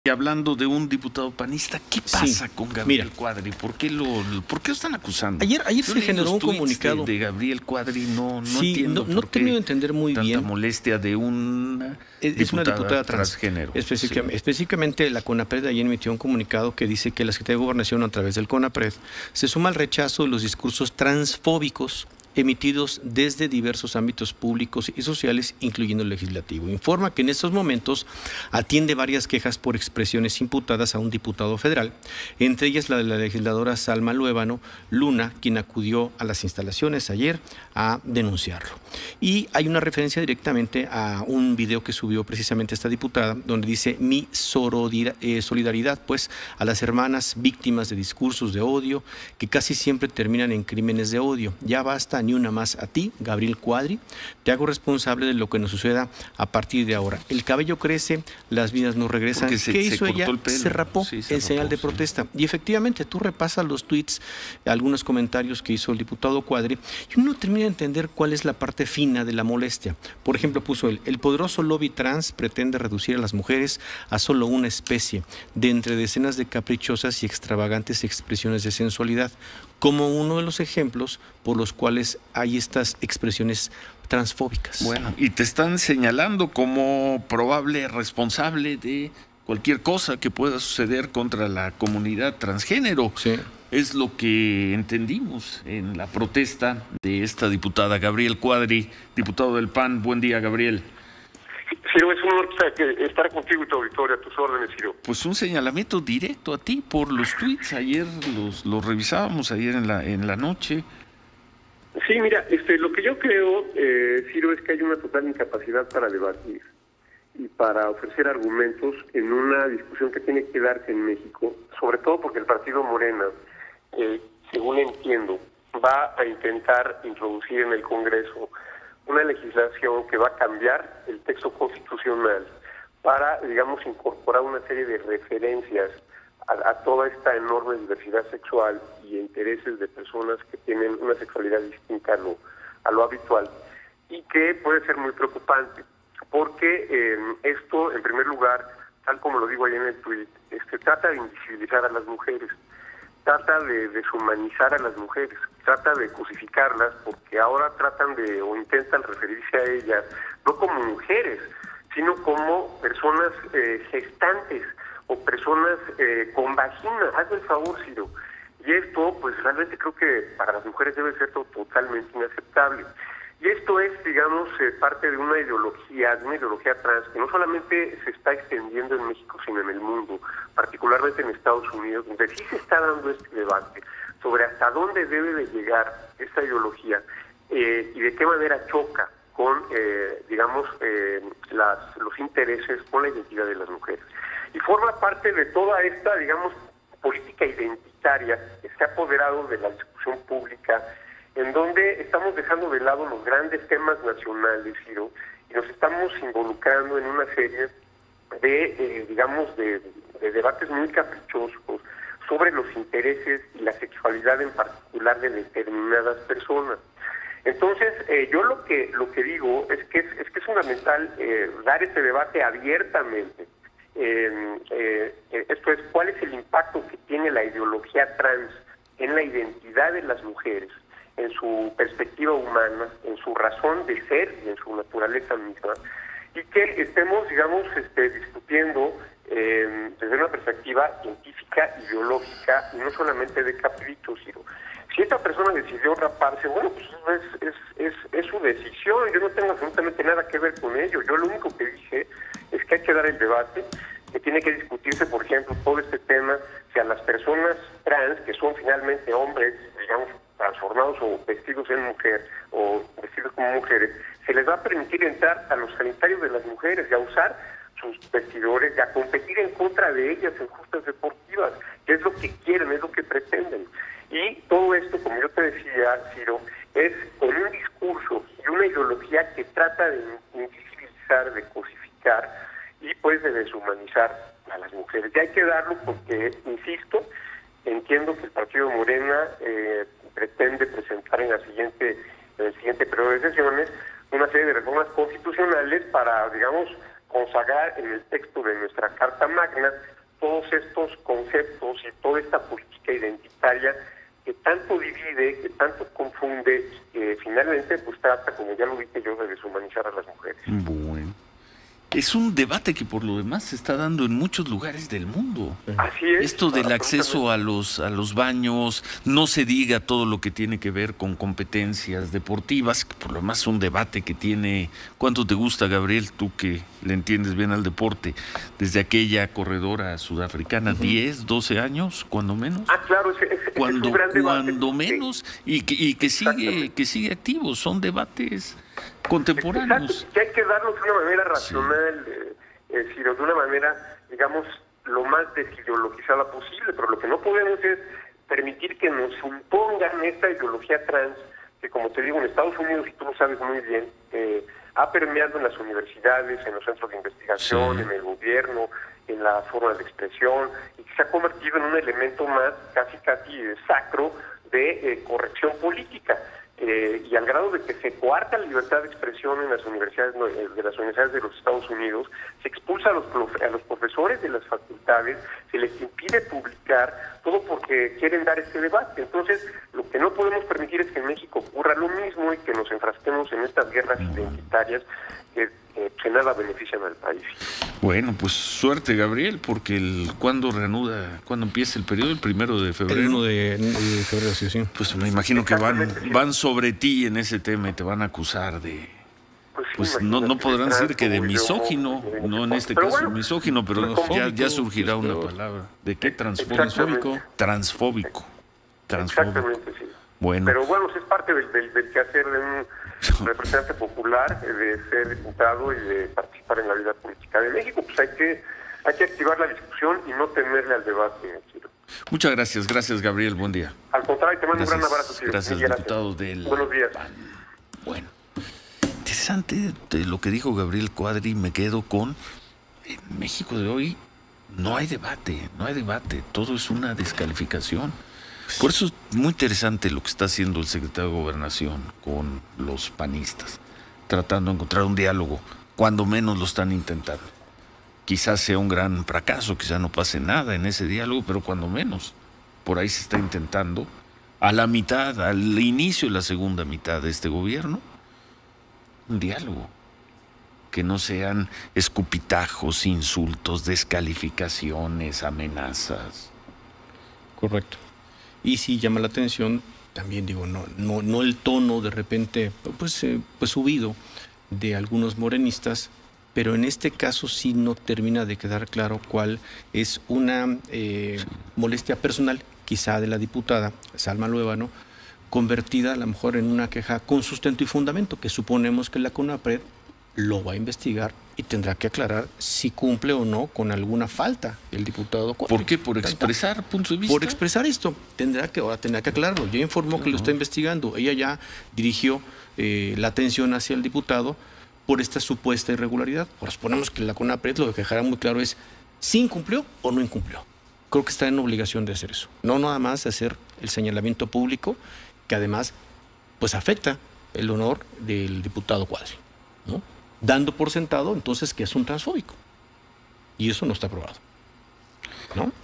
Y hablando de un diputado panista, ¿qué pasa con Gabriel Cuadri? ¿Por qué lo están acusando? Ayer se generó un comunicado de Gabriel Cuadri, no entiendo. No termino de entender muy bien. Tanta molestia de una diputada transgénero. Específicamente, la CONAPRED ayer emitió un comunicado que dice que la Secretaría de Gobernación, a través del CONAPRED, se suma al rechazo de los discursos transfóbicos emitidos desde diversos ámbitos públicos y sociales, incluyendo el legislativo. Informa que en estos momentos atiende varias quejas por expresiones imputadas a un diputado federal, entre ellas la de la legisladora Salma Luébano Luna, quien acudió a las instalaciones ayer a denunciarlo. Y hay una referencia directamente a un video que subió precisamente esta diputada, donde dice: mi solidaridad pues a las hermanas víctimas de discursos de odio que casi siempre terminan en crímenes de odio. Ya basta, ni una más. A ti, Gabriel Cuadri, te hago responsable de lo que nos suceda a partir de ahora. El cabello crece, las vidas no regresan. ¿Qué hizo ella? Se rapó en señal de protesta. Y efectivamente, tú repasas los tweets, algunos comentarios que hizo el diputado Cuadri, y uno termina de entender cuál es la parte fina de la molestia. Por ejemplo, puso el poderoso lobby trans pretende reducir a las mujeres a solo una especie, de entre decenas de caprichosas y extravagantes expresiones de sensualidad, como uno de los ejemplos por los cuales hay estas expresiones transfóbicas. Bueno, y te están señalando como probable responsable de cualquier cosa que pueda suceder contra la comunidad transgénero. Sí. Es lo que entendimos en la protesta de esta diputada Gabriel Cuadri, diputado del PAN. Buen día, Gabriel. Ciro, es un honor estar contigo y tu auditorio, a tus órdenes, Ciro. Pues un señalamiento directo a ti por los tweets. Ayer los revisábamos ayer en la noche. Sí, mira, lo que yo creo, Ciro, es que hay una total incapacidad para debatir y para ofrecer argumentos en una discusión que tiene que darse en México, sobre todo porque el partido Morena, según entiendo, va a intentar introducir en el Congreso una legislación que va a cambiar el texto constitucional para, digamos, incorporar una serie de referencias a toda esta enorme diversidad sexual y intereses de personas que tienen una sexualidad distinta a lo habitual, y que puede ser muy preocupante, porque esto, en primer lugar, tal como lo digo ahí en el tuit, trata de invisibilizar a las mujeres, trata de deshumanizar a las mujeres, trata de cosificarlas, porque ahora tratan de o intentan referirse a ellas no como mujeres, sino como personas gestantes o personas con vagina. Hazme el favor, Ciro. Y esto, pues realmente creo que para las mujeres debe ser totalmente inaceptable. Y esto es, digamos, parte de una ideología trans, que no solamente se está extendiendo en México, sino en el mundo, particularmente en Estados Unidos, donde sí se está dando este debate sobre hasta dónde debe de llegar esta ideología y de qué manera choca con, digamos, los intereses, con la identidad de las mujeres. Y forma parte de toda esta, digamos, política identitaria que se ha apoderado de la discusión pública, en donde estamos dejando de lado los grandes temas nacionales, Ciro, y nos estamos involucrando en una serie de, digamos, de debates muy caprichosos sobre los intereses y la sexualidad en particular de determinadas personas. Entonces, yo lo que digo es que es fundamental dar este debate abiertamente. Esto es, ¿cuál es el impacto que tiene la ideología trans en la identidad de las mujeres, en su perspectiva humana, en su razón de ser y en su naturaleza misma, y que estemos, digamos, discutiendo desde una perspectiva científica, ideológica, y no solamente de capricho, Ciro. Si esta persona decidió raparse, bueno, pues es su decisión, yo no tengo absolutamente nada que ver con ello. Yo lo único que dije es que hay que dar el debate, que tiene que discutirse, por ejemplo, todo este tema, si a las personas trans, que son finalmente hombres, digamos, transformados o vestidos en mujer, o vestidos como mujeres, se les va a permitir entrar a los sanitarios de las mujeres y a usar sus vestidores y a competir en contra de ellas en justas deportivas, que es lo que quieren, es lo que pretenden. Y todo esto, como yo te decía, Ciro, es con un discurso y una ideología que trata de invisibilizar, de cosificar y pues de deshumanizar a las mujeres. Y hay que darlo porque, insisto, entiendo que el partido Morena pretende presentar en el siguiente periodo de sesiones una serie de reformas constitucionales para, digamos, consagrar en el texto de nuestra Carta Magna todos estos conceptos y toda esta política identitaria que tanto divide, que tanto confunde, que finalmente pues trata, como ya lo dije yo, de deshumanizar a las mujeres. Bueno. Es un debate que por lo demás se está dando en muchos lugares del mundo. Así es. Esto del acceso a los baños, no se diga todo lo que tiene que ver con competencias deportivas, que por lo demás es un debate que tiene... ¿Cuánto te gusta, Gabriel, tú que le entiendes bien al deporte? Desde aquella corredora sudafricana, 10, 12 años, cuando menos. Claro, ese es un gran debate. Cuando menos, y que sigue activo, son debates contemporáneos. Que hay que darlos de una manera racional, Ciro, de una manera, digamos, lo más desideologizada posible, pero lo que no podemos es permitir que nos impongan esta ideología trans, que como te digo, en Estados Unidos, y tú lo sabes muy bien, ha permeado en las universidades, en los centros de investigación, en el gobierno, en las formas de expresión, y que se ha convertido en un elemento más casi sacro de corrección política. Y al grado de que se coarta la libertad de expresión en las universidades de los Estados Unidos, se expulsa a los profesores de las facultades, se les impide publicar, todo porque quieren dar este debate. Entonces, lo que no podemos permitir es que en México ocurra lo mismo y que nos enfrasquemos en estas guerras identitarias que nada benefician al país. Bueno, pues suerte, Gabriel, porque ¿cuándo empieza el periodo? El 1 de febrero. El 1 de febrero, sí. Pues me imagino que van sobre ti en ese tema y te van a acusar de... Pues no podrán decir que de misógino, no en este caso misógino, pero ya surgirá una palabra. ¿De qué? Transfóbico. Transfóbico. Exactamente, sí. Bueno. Pero bueno, es parte del quehacer de un representante popular, de ser diputado y de participar en la vida política de México. Pues hay que activar la discusión y no temerle al debate, Ciro. Muchas gracias, Gabriel, buen día. Al contrario, te mando un gran abrazo, Ciro. Gracias, diputado del Buenos días. PAN. Bueno, interesante de lo que dijo Gabriel Cuadri, me quedo con... En México de hoy no hay debate, todo es una descalificación. Por eso es muy interesante lo que está haciendo el secretario de Gobernación con los panistas, tratando de encontrar un diálogo, cuando menos lo están intentando. Quizás sea un gran fracaso, quizás no pase nada en ese diálogo, pero cuando menos, por ahí se está intentando, al inicio de la segunda mitad de este gobierno, un diálogo. Que no sean escupitajos, insultos, descalificaciones, amenazas. Correcto. Y sí llama la atención, también digo, no el tono de repente pues subido de algunos morenistas, pero en este caso sí no termina de quedar claro cuál es una molestia personal, quizá de la diputada Salma Luébano, convertida a lo mejor en una queja con sustento y fundamento, que suponemos que la CONAPRED lo va a investigar y tendrá que aclarar si cumple o no con alguna falta el diputado. ¿Por qué? ¿Por expresar puntos de vista? Por expresar esto. Tendrá que aclararlo. Ya informó que lo está investigando. Ella ya dirigió la atención hacia el diputado por esta supuesta irregularidad. Ahora suponemos que la CONAPRED lo que dejará muy claro es si incumplió o no incumplió. Creo que está en obligación de hacer eso. No nada más hacer el señalamiento público que además pues afecta el honor del diputado Cuadri, ¿no? Dando por sentado entonces que es un transfóbico. Y eso no está aprobado, ¿no?